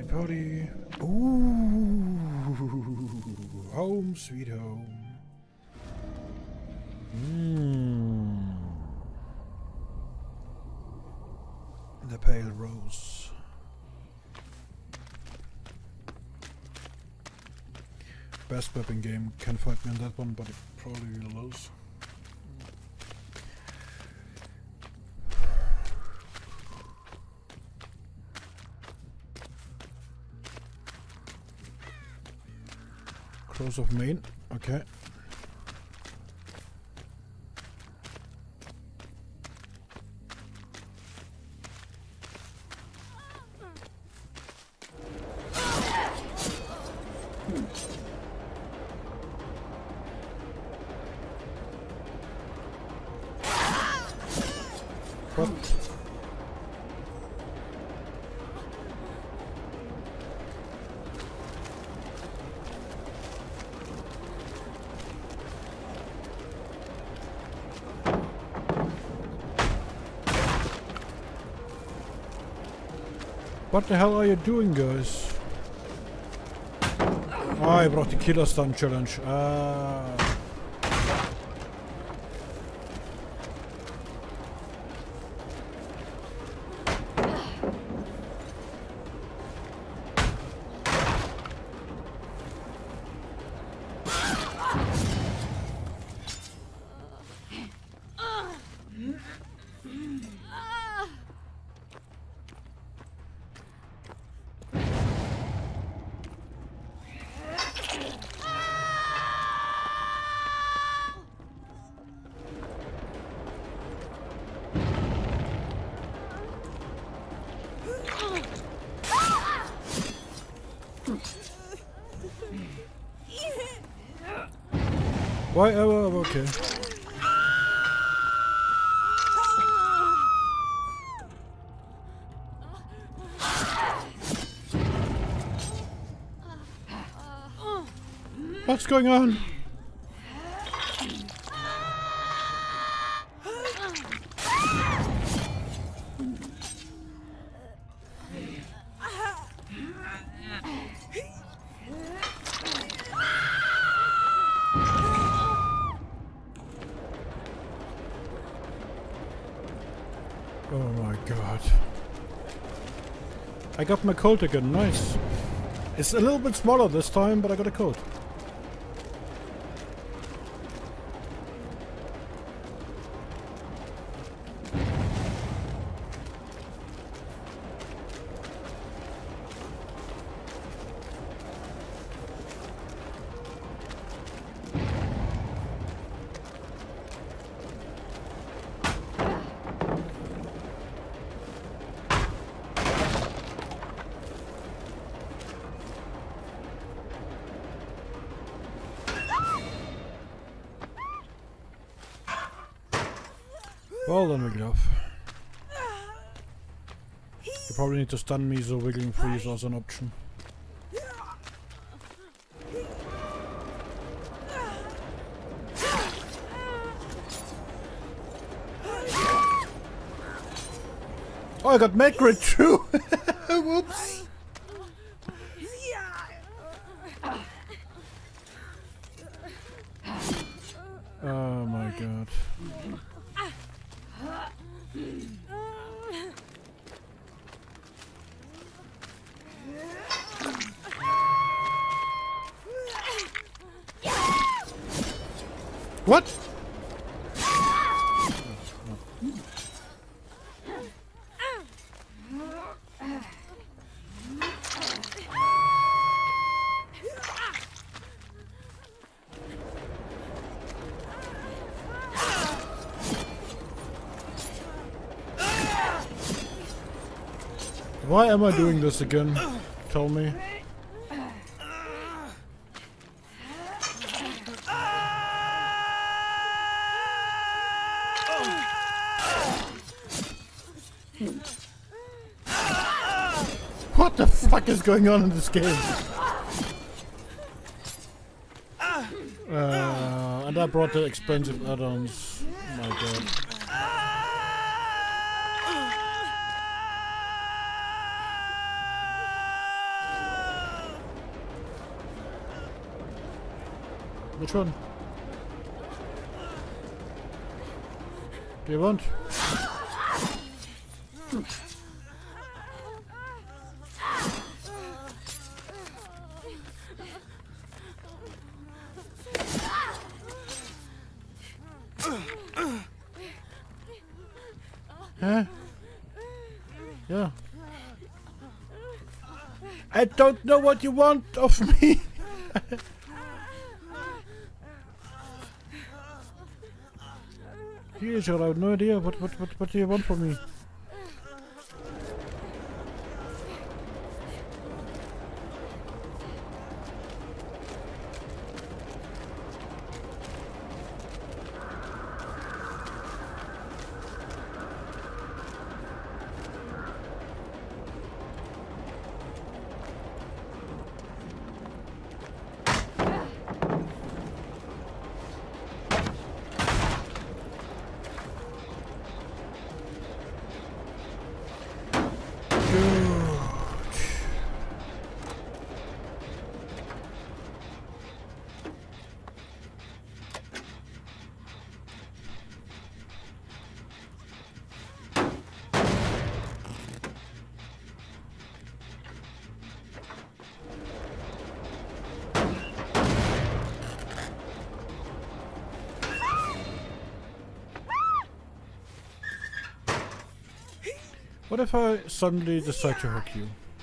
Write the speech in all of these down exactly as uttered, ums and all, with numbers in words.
party. Ooh, home sweet home. Mm. The pale rose. Best weapon game. Can fight me on that one, but it probably will lose. Crows of Maine. Okay. What? What the hell are you doing, guys? Oh, I brought the killer stun challenge. Ah. Why? Oh, okay. What's going on? Oh my god. I got my coat again, nice. It's a little bit smaller this time, but I got a coat. Well then, Wigglytuff. You probably need to stun me, so Wiggling Freeze is an option. Oh, I got Magrit too! Whoops! Oh my god. What? Why am I doing this again? Tell me. What the fuck is going on in this game? Uh, and I brought the expensive add-ons. Oh my god. Which one? Do you want? Huh? Yeah. I don't know what you want of me. Here's your, I have no idea. What, what, what, what do you want from me? What if I suddenly decide to hook you?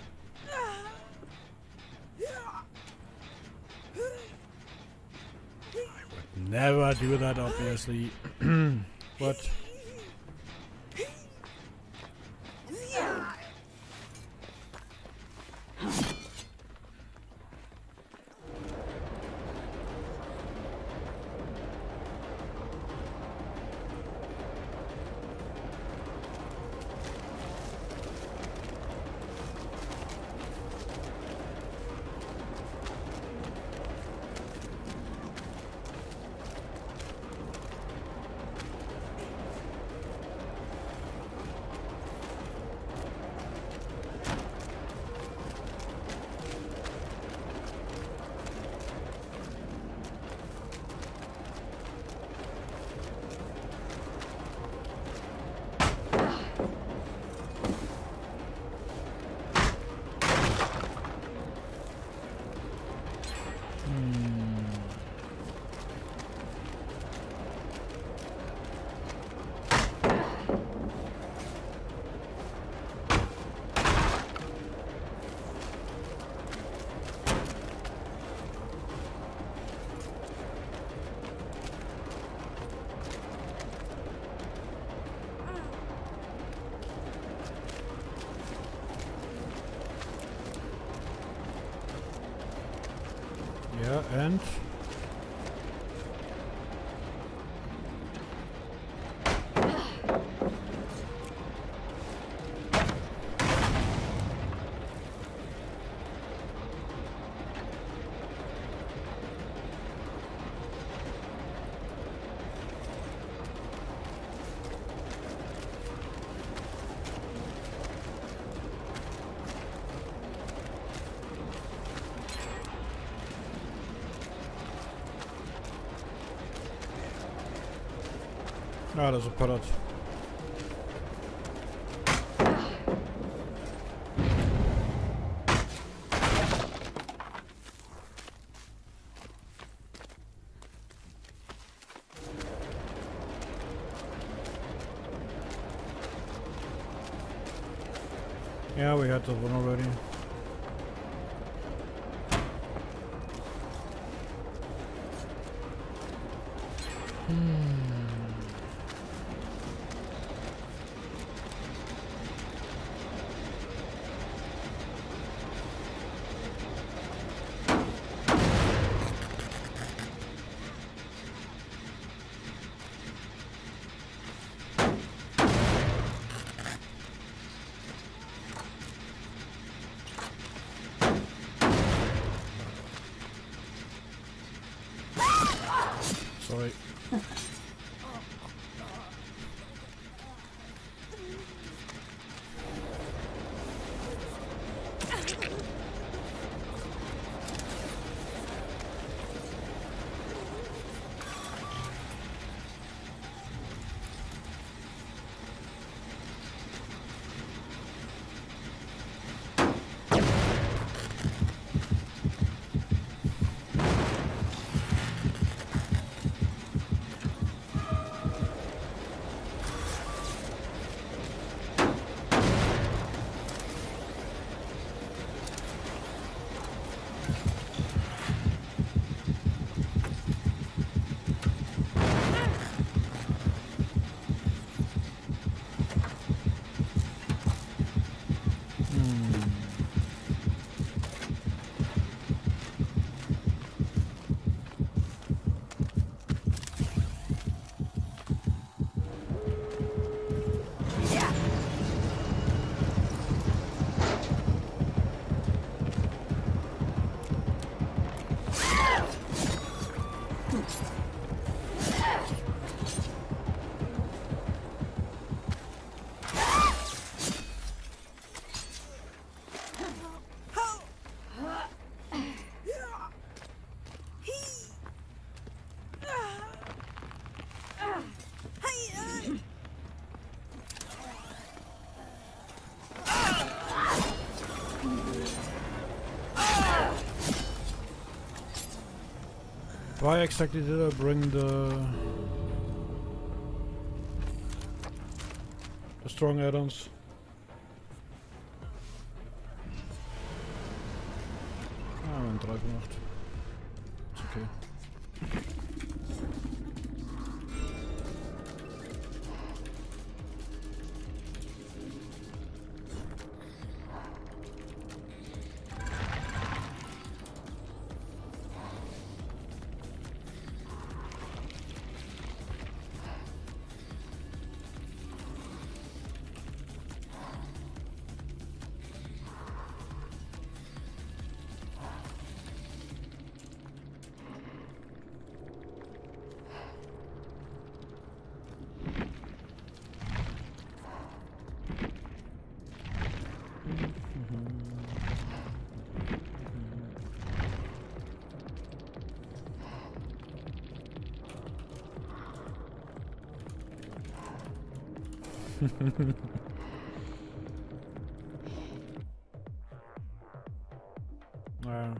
I would never do that, obviously. What? Yeah, and ah, there's a pallet. Yeah, we had that one already. Hmm. Sorry. Why exactly did I bring the the strong add-ons? Ah, mijn drive gemacht. Is okay. uh.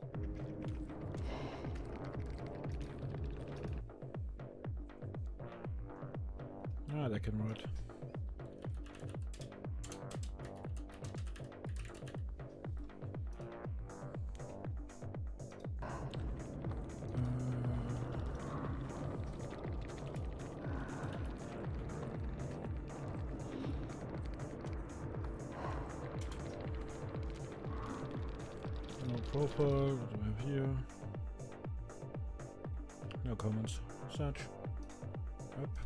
Ah, that can ride. No profile, what do we have here? No comments. Search. Up.